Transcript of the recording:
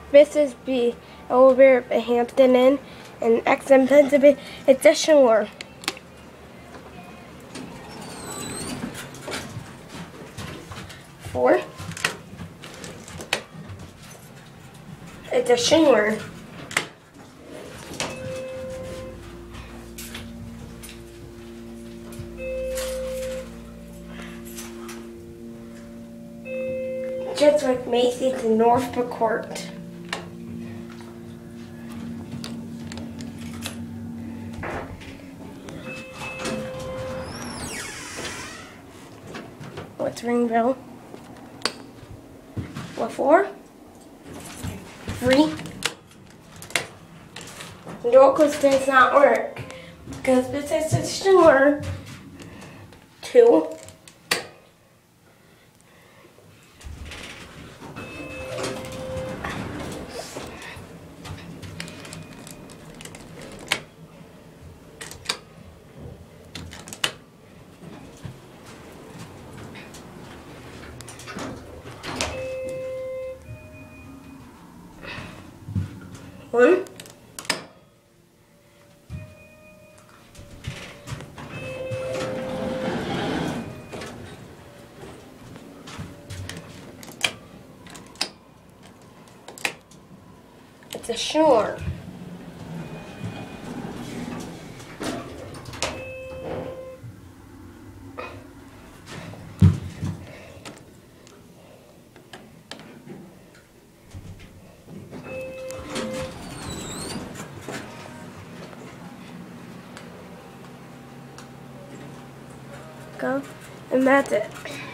This is B over a Hampton Inn, and exton Pennsylvania. It's a Schindler. Four. It's a Schindler. Just like Macy's in Northbrook Court. What's Ringville? What for? 3. No, because does not work. Because this is a Schindler. 2. One. It's a Schindler. Go, and that's it.